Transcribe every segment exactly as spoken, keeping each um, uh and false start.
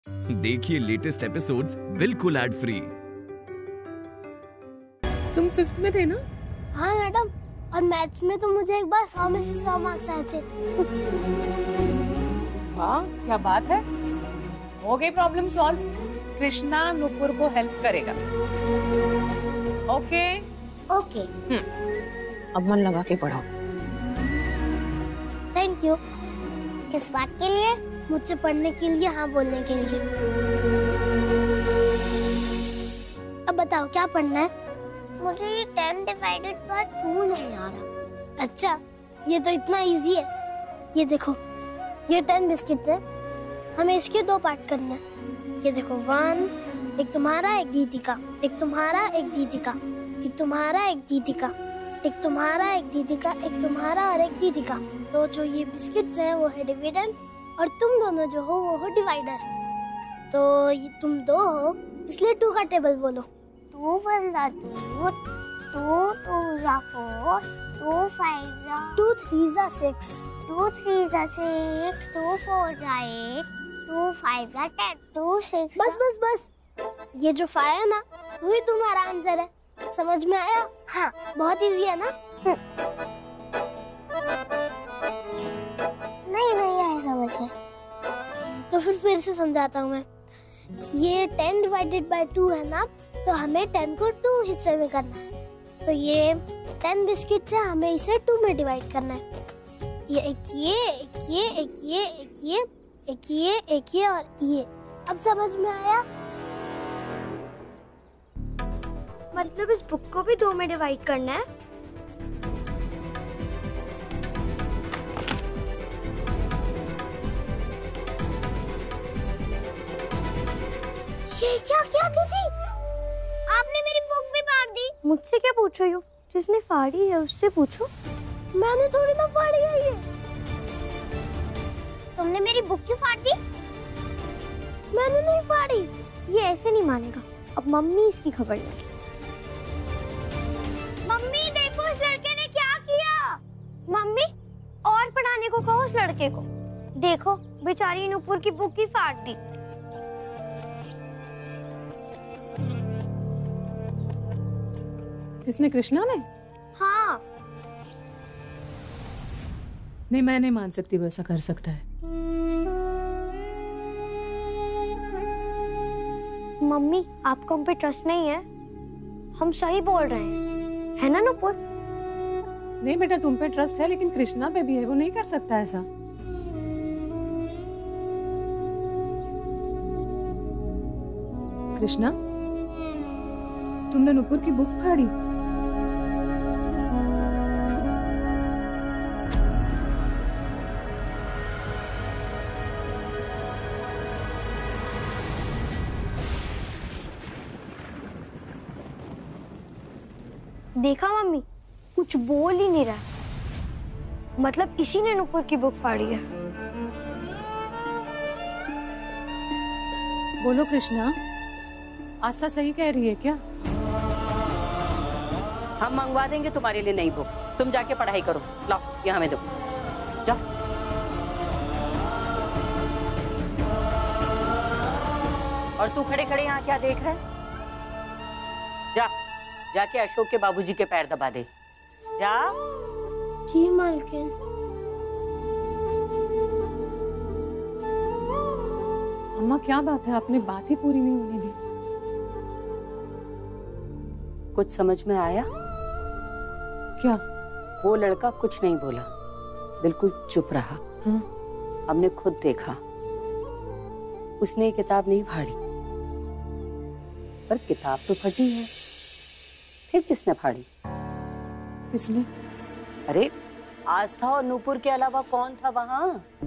देखिए latest episodes बिल्कुल ad free. तुम फिफ्थ में थे ना? हाँ मैडम, और मैथ्स में तो मुझे एक बार सौ में से सौ मार्क्स आए थे। वाह क्या बात है, हो गई प्रॉब्लम सॉल्व। कृष्णा नुपुर को हेल्प करेगा। Okay okay. अब मन लगा के पढ़ो। Thank you. किस बात के लिए? मुझसे पढ़ने के लिए, हाँ बोलने के लिए। अब बताओ क्या पढ़ना है? मुझे ये टेन डिवाइडेड बाय टू नहीं आ रहा। अच्छा, ये तो इतना इजी है। ये देखो, ये टेन बिस्किट्स है, हमें इसके दो पार्ट करना है। ये देखो, वन, एक तुम्हारा एक दीदी का, एक तुम्हारा एक दीदी का, एक तुम्हारा एक दीदी का, एक तुम्हारा एक दीदी का, एक तुम्हारा और एक दीदी का। तो जो ये बिस्किट्स हैं वो है डिविडेंड, और तुम दोनों जो हो वो हो डिवाइडर। तो ये तुम दो हो, इसलिए टू का टेबल बोलो। टू वन जा टू, टू टू जा फोर, टू फाइव जा, टू थ्री जा सिक्स, टू थ्री जा सिक्स, टू फोर जा एट, टू फाइव जा टेन, टू सिक्स। बस बस बस, ये जो फाइव है ना, वही तुम्हारा आंसर है। समझ में आया? हाँ, बहुत इजी है ना? नहीं नहीं आया समझ में। तो फिर फिर से समझाता हूँ मैं। ये टेन डिवाइडेड बाय टू है ना, तो हमें टेन को टू हिस्से में करना है। तो ये टेन बिस्किट है, हमें इसे टू में डिवाइड करना है। ये एक ये एक ये एक ये एक ये एक ये एक ये और ये। अब समझ में आया? मतलब इस बुक को भी दो में डिवाइड करना है? ये क्या किया दीदी? आपने मेरी बुक भी फाड़ दी। मुझसे क्या पूछ रही हो? जिसने फाड़ी है उससे पूछो। मैंने थोड़ी ना फाड़ी है ये। तुमने मेरी बुक क्यों फाड़ दी? मैंने नहीं फाड़ी। ये ऐसे नहीं मानेगा। अब मम्मी इसकी खबर लेगी। मम्मी देखो इस लड़के ने क्या किया। मम्मी और पढ़ाने को कहो उस लड़के को। देखो बेचारी नुपुर की बुक ही फाड़ दी। किसने? कृष्णा ने? हाँ। नहीं, मैं नहीं मान सकती वो ऐसा कर सकता है। मम्मी आपको हम पे ट्रस्ट नहीं है? हम सही बोल रहे हैं, है ना नुपुर? नहीं बेटा, तुम पे ट्रस्ट है, लेकिन कृष्णा पे भी है। वो नहीं कर सकता ऐसा। कृष्णा, तुमने नुपुर की बुक फाड़ी? देखा मम्मी, कुछ बोल ही नहीं रहा। मतलब इसी ने नुपुर की बुक फाड़ी है। बोलो कृष्णा, आस्था सही कह रही है क्या? हम मंगवा देंगे तुम्हारे लिए नई बुक। तुम जाके पढ़ाई करो। लाओ ये हमें दो। जाओ। और तू खड़े खड़े यहाँ क्या देख रहा है? जा, जाके अशोक के बाबूजी के पैर दबा दे। जा। जी मालकिन। अम्मा क्या बात है, आपने बात ही पूरी नहीं होने दी। कुछ समझ में आया? क्या? वो लड़का कुछ नहीं बोला, बिल्कुल चुप रहा। हाँ? हमने खुद देखा, उसने ये किताब नहीं फाड़ी। पर किताब तो फटी है। फिर किसने फाड़ी? किसने? अरे आस्था और नूपुर के अलावा कौन था वहां?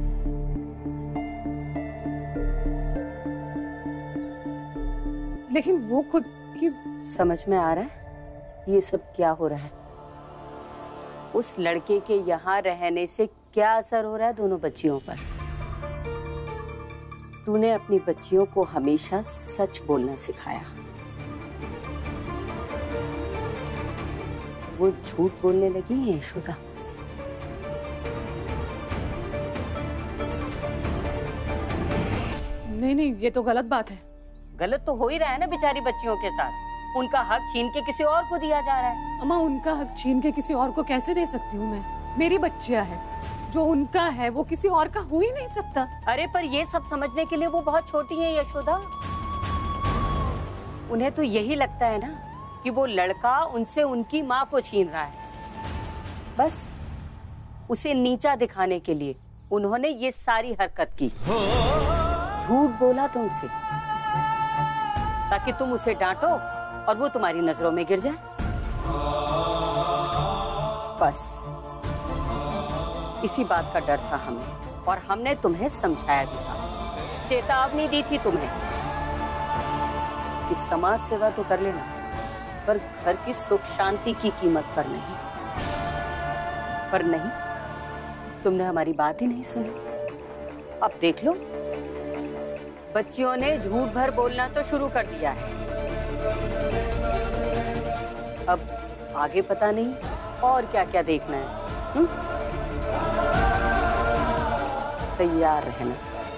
लेकिन वो खुद की। समझ में आ रहा है ये सब क्या हो रहा है? उस लड़के के यहाँ रहने से क्या असर हो रहा है दोनों बच्चियों पर? तूने अपनी बच्चियों को हमेशा सच बोलना सिखाया। वो झूठ बोलने लगी है यशोदा। नहीं नहीं, ये तो गलत बात है। गलत तो हो ही रहा है ना बेचारी बच्चियों के साथ। उनका हक छीन के किसी और को दिया जा रहा है। अम्मा, उनका हक छीन के किसी और को कैसे दे सकती हूँ मैं? मेरी बच्चियां है, जो उनका है वो किसी और का हो ही नहीं सकता। अरे पर ये सब समझने के लिए वो बहुत छोटी है यशोदा। उन्हें तो यही लगता है ना कि वो लड़का उनसे उनकी माँ को छीन रहा है। बस उसे नीचा दिखाने के लिए उन्होंने ये सारी हरकत की। झूठ बोला तुमसे ताकि तुम उसे डांटो और वो तुम्हारी नजरों में गिर जाए। बस इसी बात का डर था हमें, और हमने तुम्हें समझाया भी था, चेतावनी दी थी तुम्हें कि समाज सेवा तो कर लेना, पर घर की सुख शांति की कीमत पर नहीं। पर नहीं, तुमने हमारी बात ही नहीं सुनी। अब देख लो, बच्चियों ने झूठ भर बोलना तो शुरू कर दिया है। अब आगे पता नहीं और क्या क्या देखना है। हुँ? तैयार रहना।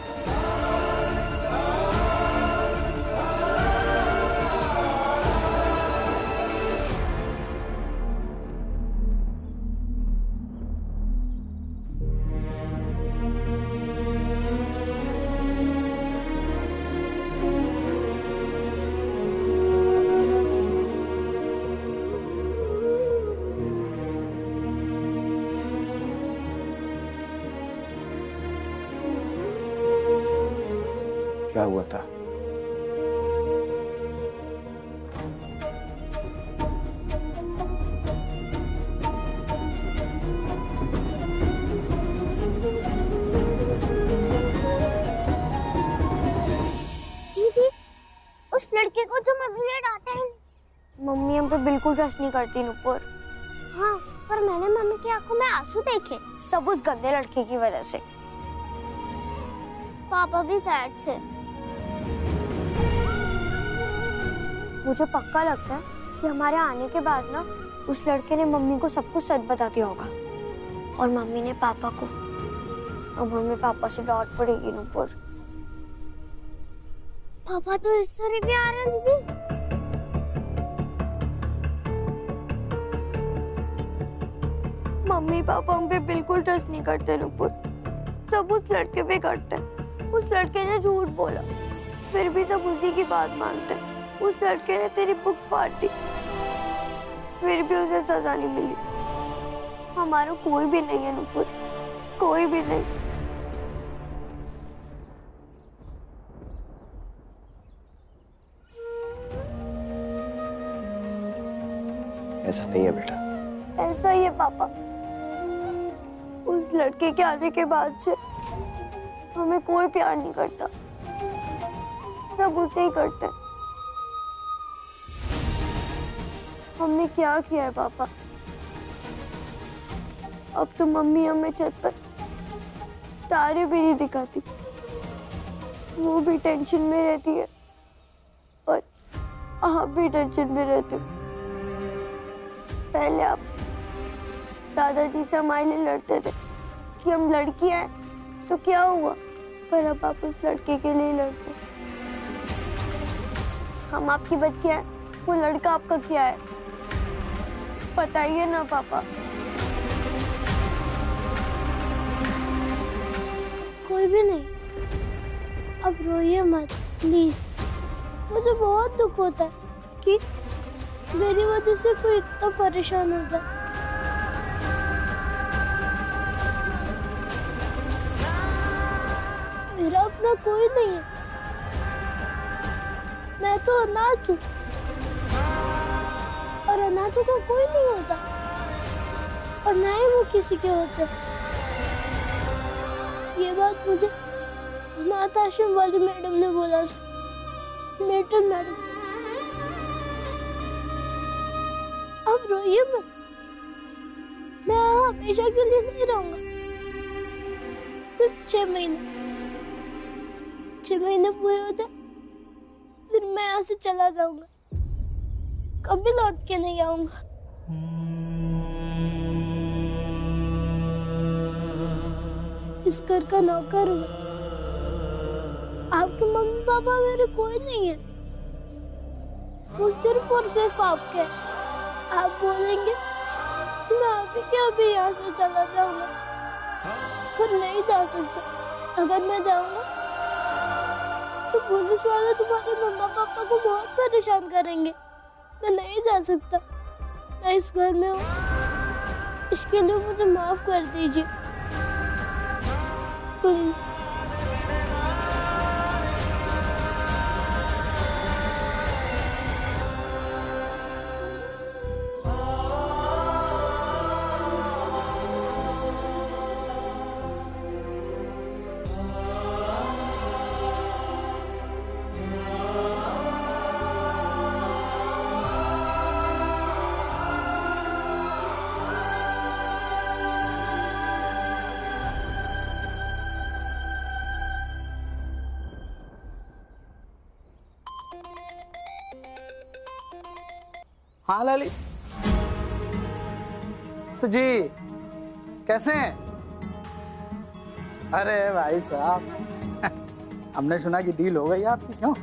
क्या हुआ था? दीदी, उस लड़के को तो मम्मी ने डांटा है। मम्मी हम पे बिल्कुल ट्रस्ट नहीं करती नुपुर। हाँ, पर मैंने मम्मी की आंखों में आंसू देखे। सब उस गंदे लड़के की वजह से। पापा भी सैड थे। मुझे पक्का लगता है कि हमारे आने के बाद ना उस लड़के ने मम्मी को सब कुछ सच बता दिया होगा, और मम्मी ने पापा को। अब हमें पापा से डांट पड़ेगी नुपुर। पापा तो इस तरह भी आ रहे हैं दीदी। मम्मी पापा हम पे बिल्कुल ट्रस्ट नहीं करते नुपुर। सब उस लड़के पे करते हैं। उस लड़के ने झूठ बोला, फिर भी सब उसी की बात मानते हैं। उस लड़के ने तेरी बुक फाड़ दी, फिर भी उसे सजा नहीं मिली। हमारा कोई भी नहीं है नुपुर, कोई भी नहीं। ऐसा नहीं है बेटा। ऐसा ही है पापा। उस लड़के के आने के बाद से हमें कोई प्यार नहीं करता, सब उसे ही करते हैं। हमने क्या किया है पापा? अब तो मम्मी हमें छत पर तारे भी नहीं दिखाती, वो भी टेंशन में रहती है, और आप भी टेंशन में रहते हो। पहले आप दादाजी से हमारे लिए लड़ते थे कि हम लड़की हैं तो क्या हुआ, पर अब आप उस लड़के के लिए लड़ते। हम आपकी बच्ची हैं, वो लड़का आपका क्या है बताइए ना पापा। कोई भी नहीं। अब रोइए मत प्लीज। मुझे बहुत दुख होता है कि मेरी वजह से कोई इतना परेशान हो जाए। मेरा अपना कोई नहीं है। मैं तो अनाथ हूँ, और अनाथों का कोई नहीं होता, और ना ही वो किसी के होते। ये बात मुझे अनाथ आश्रम वाली मैडम ने बोला था। Metal madam. अब रोइए मत। मैं यहाँ हमेशा के लिए नहीं रहूंगा, सिर्फ छह महीने। छह महीने पूरे हो जाए फिर मैं यहाँ से चला जाऊंगा, कभी लौट के नहीं आऊंगा। इस घर का नौकर हूँ, आपके मम्मी पापा मेरे कोई नहीं है, वो सिर्फ और सिर्फ आपके। आप बोलेंगे तो मैं अभी के अभी यहाँ से चला जाऊंगा, पर नहीं जा सकता। अगर मैं जाऊंगा तो पुलिस वाले तुम्हारे मम्मा पापा को बहुत परेशान करेंगे। मैं नहीं जा सकता, मैं इस घर में हूँ, इसके लिए मुझे माफ कर दीजिए प्लीज। हाँ लाली तो जी कैसे हैं? अरे भाई साहब हमने सुना कि डील हो गई आपकी। क्यों?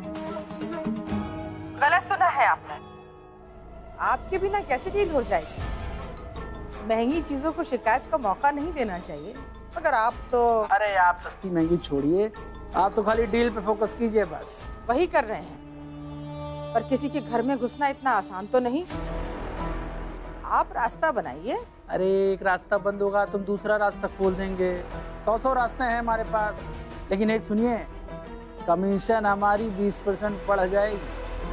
गलत सुना है आपने। आपके बिना कैसे डील हो जाएगी? महंगी चीजों को शिकायत का मौका नहीं देना चाहिए, मगर आप तो। अरे आप सस्ती महंगी छोड़िए, आप तो खाली डील पे फोकस कीजिए बस। वही कर रहे हैं, पर किसी के घर में घुसना इतना आसान तो नहीं। आप रास्ता बनाइए। अरे एक रास्ता बंद होगा तुम दूसरा रास्ता खोल देंगे। सौ सौ रास्ते हैं हमारे पास, लेकिन एक सुनिए, कमीशन हमारी बीस परसेंट बढ़ जाएगी।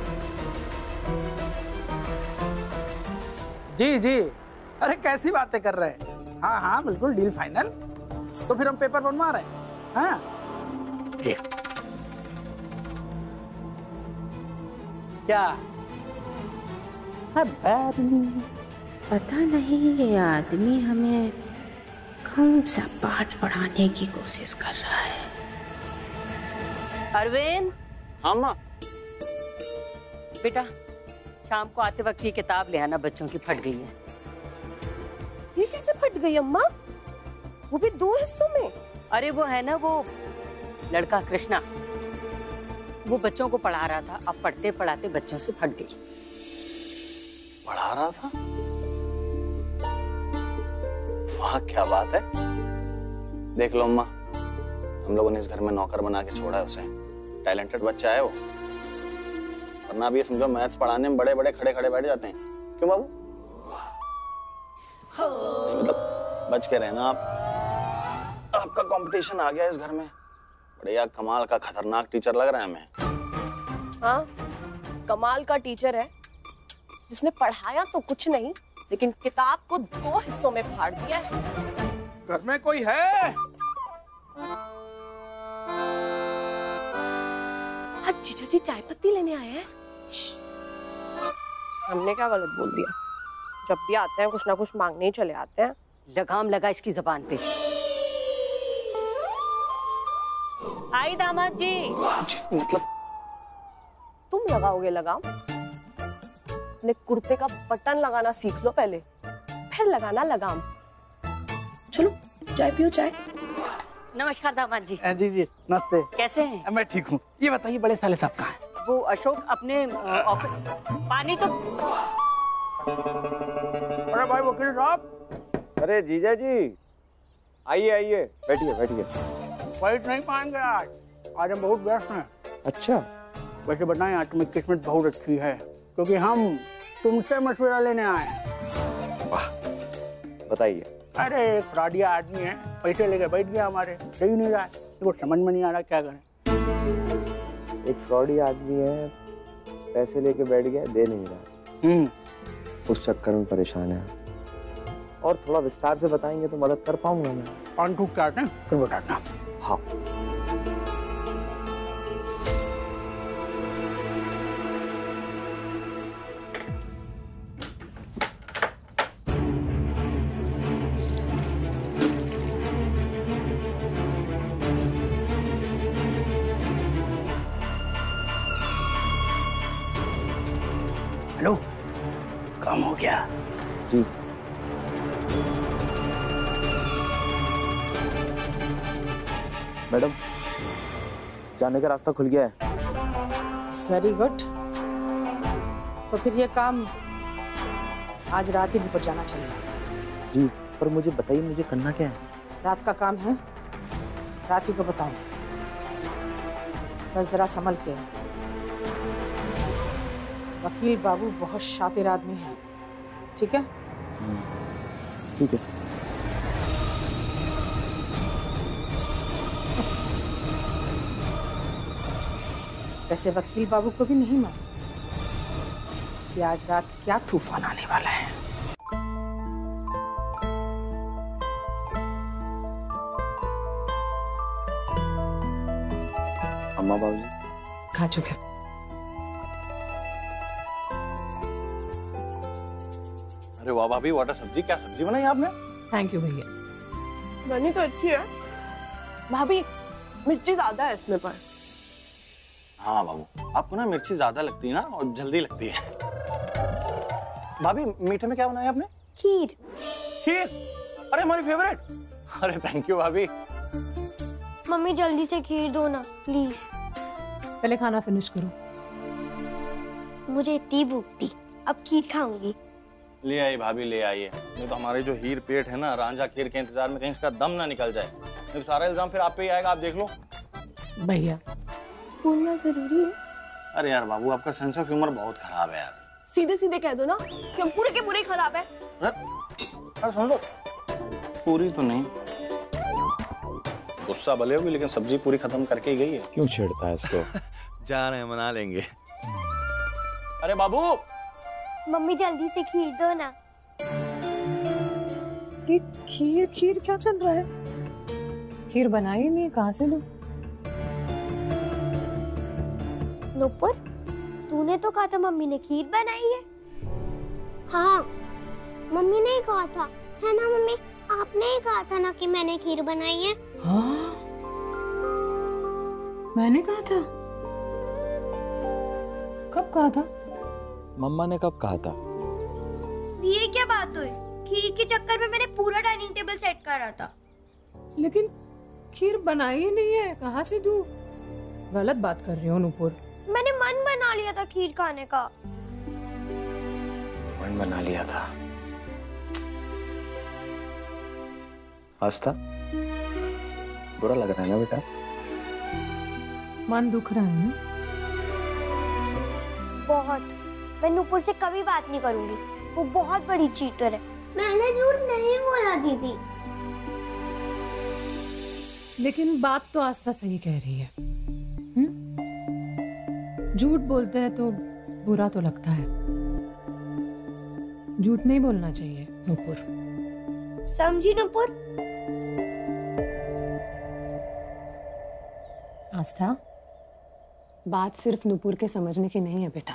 जी जी, अरे कैसी बातें कर रहे हैं? हाँ हाँ बिल्कुल डील फाइनल। तो फिर हम पेपर बनवा रहे हैं। हाँ क्या? पता नहीं ये आदमी हमें कौन सा पाठ पढ़ाने की कोशिश कर रहा है। अरविंद। हाँ माँ। बेटा शाम को आते वक्त ये किताब ले आना, बच्चों की फट गई है। ये कैसे फट गई अम्मा? वो भी दो हिस्सों में? अरे वो है ना वो लड़का कृष्णा, वो बच्चों को पढ़ा रहा था, अब पढ़ते पढ़ाते बच्चों से फट गई। पढ़ा रहा था? वाह क्या बात है। देख लो अम्मा, हम लोगों ने इस घर में नौकर बना के छोड़ा है उसे। टैलेंटेड बच्चा है वो, वरना अब ये समझो मैथ्स पढ़ाने में बड़े बड़े खड़े खड़े बैठ जाते हैं। क्यों बाबू? मतलब बच के रहना आप, आपका कंपटीशन आ गया इस घर में। बढ़िया कमाल का खतरनाक टीचर लग रहा है हमें। हाँ कमाल का टीचर है, जिसने पढ़ाया तो कुछ नहीं, लेकिन किताब को दो हिस्सों में फाड़ दिया है। घर में कोई है? आज जीजा जी चाय पत्ती लेने आए हैं। हमने क्या गलत बोल दिया? जब भी आते हैं कुछ ना कुछ मांगने ही चले आते हैं। लगाम लगा इसकी जबान पे। आई दामाद जी। मतलब तुम लगाओगे लगाम? अपने कुर्ते का बटन लगाना सीख लो पहले, फिर लगाना लगाम। चलो चाय पियो चाय। नमस्कार दामाद जी। जी जी नमस्ते। कैसे हैं? मैं ठीक हूँ। ये बताइए बड़े साले साहब कहाँ हैं? वो अशोक अपने ऑफिस। पानी तो। अरे भाई वकील साहब। अरे जीजा जी आइए आइए, बैठिए बैठिए। फाइट नहीं पाएंगे आज, आज हम बहुत व्यस्त हैं। अच्छा वैसे बताएं आज तुम्हें किस्मत बहुत अच्छी है, क्योंकि हम तुमसे मशवरा लेने आए हैं। वाह बताइए। अरे एक फ्रॉडिया आदमी है, पैसे लेके बैठ गया हमारे, दे ही नहीं रहा है। देखो समझ में नहीं आ रहा क्या करें। एक फ्रॉडिया आदमी है, पैसे लेके बैठ गया, दे नहीं रहा। हम्म उस चक्कर में परेशान है। और थोड़ा विस्तार से बताएंगे तो मदद कर पाऊंगा मैं। ऑन टू स्टार्ट है फिर बताना। हाँ हेलो, काम हो गया जी। मैडम जाने का रास्ता खुल गया है। Very good. तो फिर ये काम आज रात ही निपट जाना चाहिए। जी, पर मुझे बताइए मुझे करना क्या है? रात का काम है, रात ही को बताऊंगी। बस जरा संभल के। वकील बाबू बहुत शातिर आदमी है, ठीक है? ठीक है। वैसे वकील बाबू को भी नहीं मालूम कि आज रात क्या तूफान आने वाला है। अम्मा बाबूजी खा चुके। अरे वाह भाभी, वाटर सब्जी, क्या सब्जी बनाई आपने? थैंक यू भैया। बनी तो अच्छी है भाभी, मिर्ची ज्यादा है इसमें पर। हाँ बाबू, आपको ना मिर्ची ज्यादा लगती है ना और जल्दी लगती है। भाभी मीठे में क्या बनाया आपने? खीर। खीर? अरे हमारी फेवरेट। अरे थैंक यू भाभी। मम्मी जल्दी से खीर दो ना प्लीज। पहले खाना फिनिश करो। मुझे इतनी भूख थी, अब खीर खाऊंगी। ले आई भाभी, ले आइए। नहीं तो हमारे जो हीर पेट है ना, रांझा खीर के इंतजार में कहीं इसका दम ना निकल जाए। नहीं तो सारा इल्जाम फिर आप पे ही आएगा, आप देख लो। भैया बोलना जरूरी है। अरे यार बाबू, आपका सेंस ऑफ ह्यूमर बहुत खराब है यार। सीधे सीधे कह दो ना कि हम पूरे के पूरे खराब है। अरे सुन लो, पूरी तो नहीं, गुस्सा भले होगी लेकिन सब्जी पूरी खत्म करके ही गई है। क्यों छेड़ता है इसको? जा रहे हैं, मना लेंगे। अरे बाबू, मम्मी जल्दी से खीर दो ना। ये खीर खीर क्या चल रहा है? खीर बनाई नहीं, कहाँ से लो? नुपुर, तूने तो कहा था मम्मी ने खीर बनाई है। हाँ, मम्मी ने ही कहा था, है ना मम्मी? आपने ही कहा था ना कि मैंने खीर बनाई है। हाँ, मैंने कहा था। कब कहा था? मम्मा ने कब कहा था? ये क्या बात हुई? खीर के चक्कर में मैंने पूरा डाइनिंग टेबल सेट करा था। लेकिन खीर बनाई ही नहीं है, कहाँ से दूं? गलत बात कर रही हो नुपुर। मैंने मन बना लिया था खीर खाने का। मन बना लिया था। आस्था, बुरा लग रहा है ना बेटा? मन दुख रहा है ना? बहुत। मैं नुपुर से कभी बात नहीं करूंगी, वो बहुत बड़ी चीटर है। मैंने झूठ नहीं बोला दीदी। लेकिन बात तो आस्था सही कह रही है। हम्म? झूठ बोलते हैं तो बुरा तो लगता है। झूठ नहीं बोलना चाहिए नुपुर। समझी नुपुर? आस्था, बात सिर्फ नुपुर के समझने की नहीं है बेटा।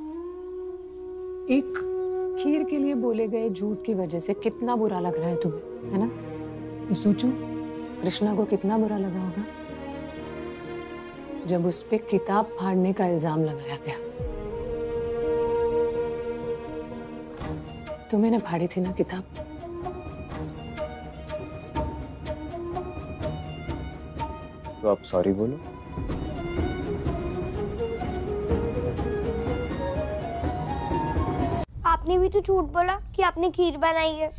एक खीर के लिए बोले गए झूठ की वजह से कितना बुरा लग रहा है तुम्हें, है ना? तो सोचो कृष्णा को कितना बुरा लगा होगा जब उस पे किताब फाड़ने का इल्जाम लगाया गया। तुम्हें ना फाड़ी थी ना किताब? तो आप सॉरी बोलो। आपने भी तो झूठ बोला कि आपने खीर बनाई है।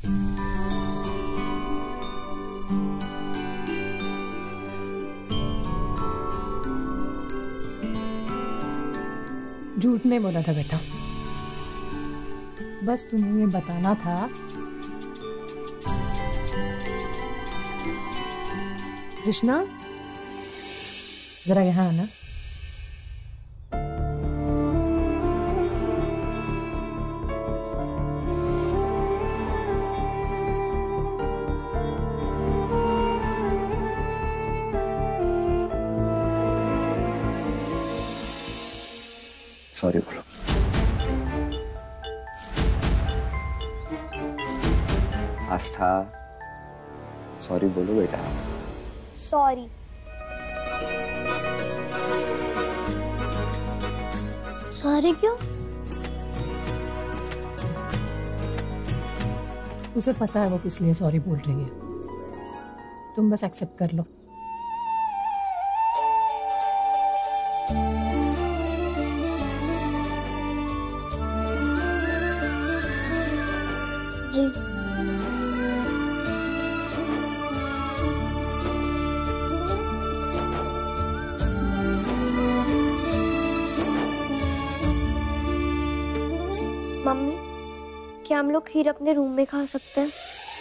झूठ नहीं बोला था बेटा, बस तुम्हें ये बताना था कृष्णा, जरा यहाँ आना। सॉरी बोलो। आस्था, सॉरी बोलो बेटा। सॉरी। सॉरी क्यों? उसे पता है वो किस लिए सॉरी बोल रही है, तुम बस एक्सेप्ट कर लो। मम्मी, क्या हम लोग खीर अपने रूम में खा सकते हैं?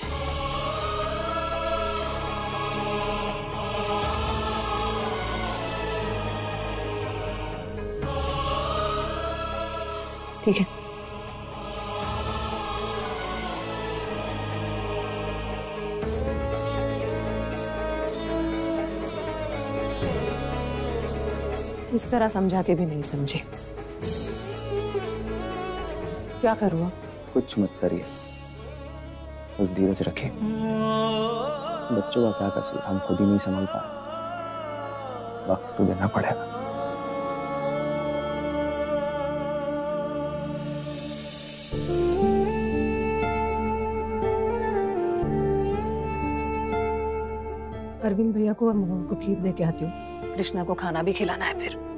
ठीक है। इस तरह समझा के भी नहीं समझे। क्या करूँ अब? कुछ मत करिए, बस धीरज रखें। बच्चों का क्या कसूर, हम खुद ही नहीं संभल पाए। वक्त तो देना पड़ेगा। अरविंद भैया को और मोहन को खीर दे के आती हूँ। कृष्णा को खाना भी खिलाना है फिर।